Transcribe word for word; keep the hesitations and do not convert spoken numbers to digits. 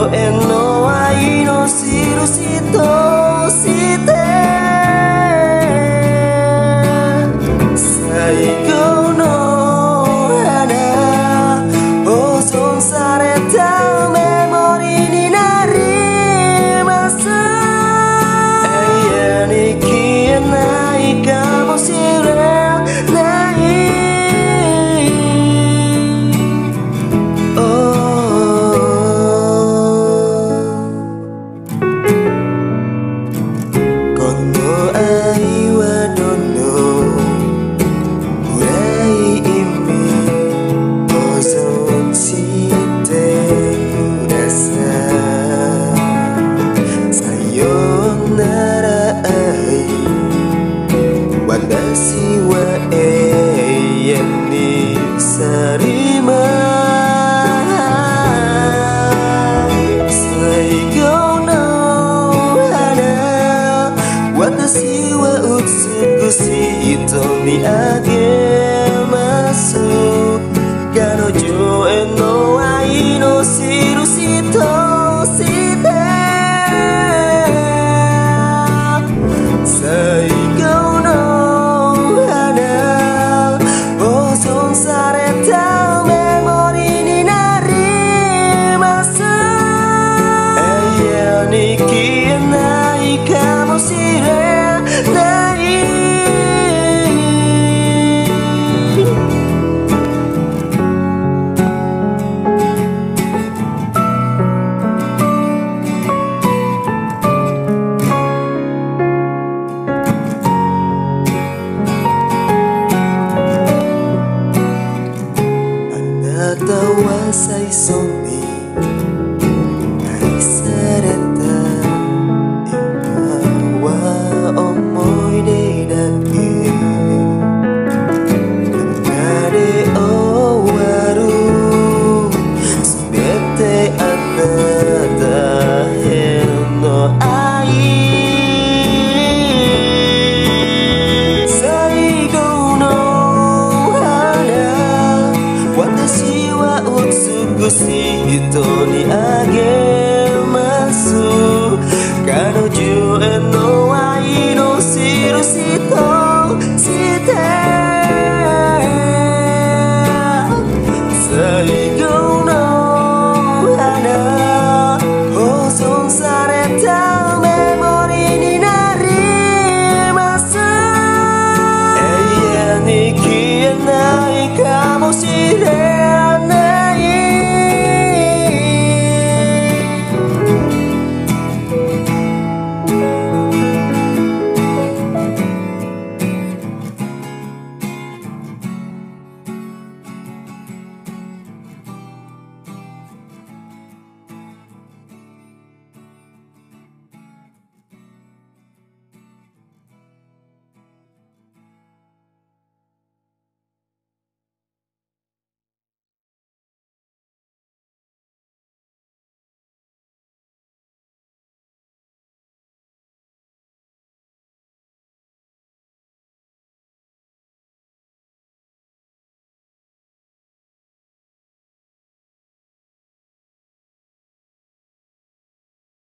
遠の愛の印として最後の花保存されたメモリーになります永遠に消えないかもしれない私は永遠に去ります最後の花私は美しい人にあげます彼女への愛の印として最後のされたメモリーになります永遠に消えないかもしれないあなたは最初に愛された今は思い出だけ流れ終わるすべてあなたへの愛最後の花私美しい人にあげ